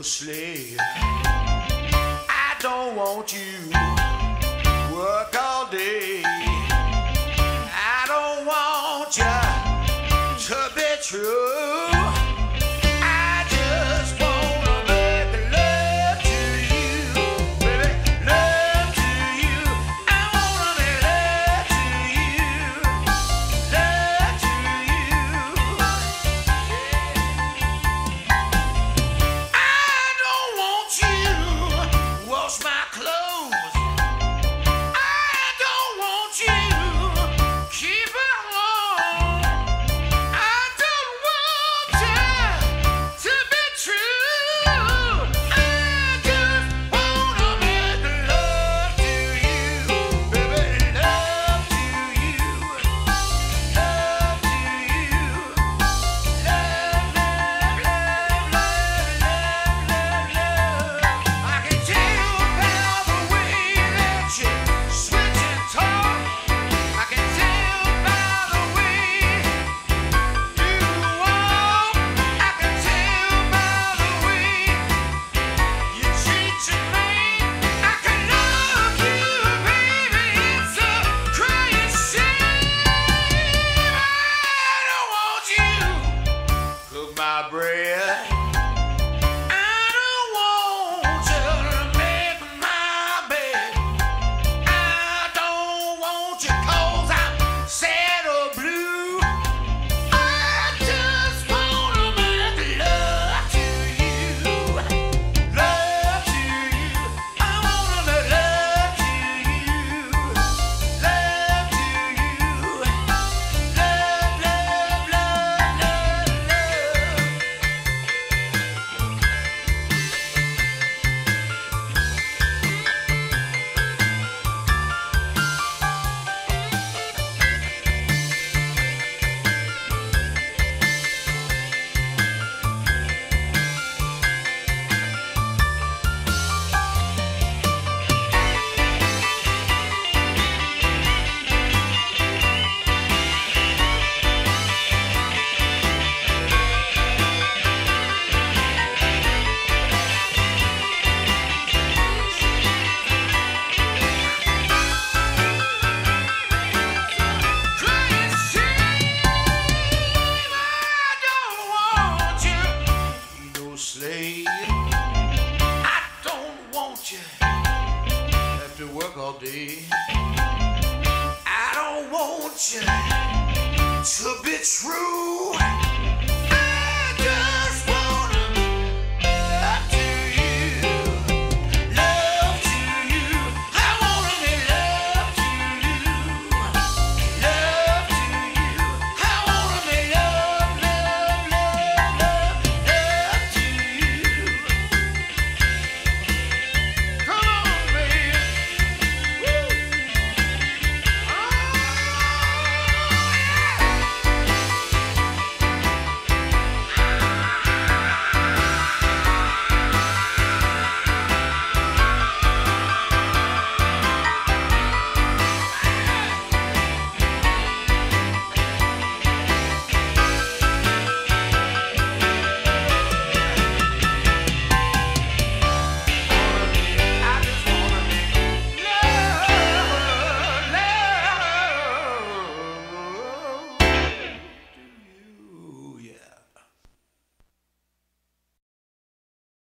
slave. I don't want you work all day. I don't want you to be true. I just wanna make love to you, baby, love to you. I wanna make love to you, love to you. I don't want you wash my clothes. I don't want you keep it warm. I don't want you to be true. I just wanna make love to you, baby, love to you, love to you, love, love, love, love, love, love, love. I can tell by the way that you switch and talk. I can tell by the way you walk. I can tell by the way you treat your man. I can love you, baby. It's a crying shame. I don't want you cook my bread. I don't want you to make my bed. I don't want you 'cause I'm sad or blue. I just wanna make love to you, love to you. I wanna make love to you, love to you, love, love, love, love, love. Crying shame. I don't want you to be no slave. I don't want you have to work all day. I don't want you to be true.